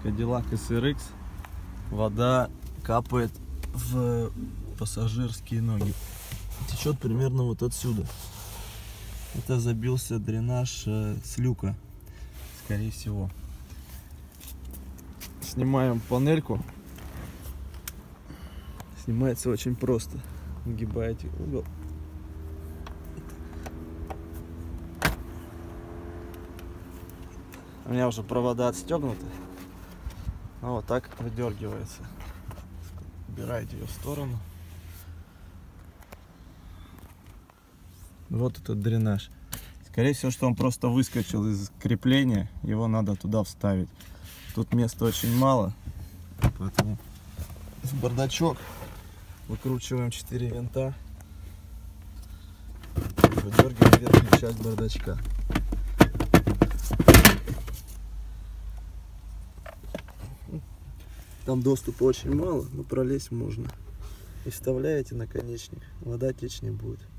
Cadillac SRX. Вода капает в пассажирские ноги. Течет примерно вот отсюда. Это забился дренаж с люка, скорее всего. Снимаем панельку. Снимается очень просто. Нагибаете угол. У меня уже провода отстегнуты. Ну, вот так выдергивается. Убираете ее в сторону. Вот этот дренаж. Скорее всего, что он просто выскочил из крепления. Его надо туда вставить. Тут места очень мало. Поэтому в бардачок выкручиваем 4 винта. Выдергиваем верхнюю часть бардачка. Там доступа очень мало, но пролезть можно. И вставляете наконечник, вода течь не будет.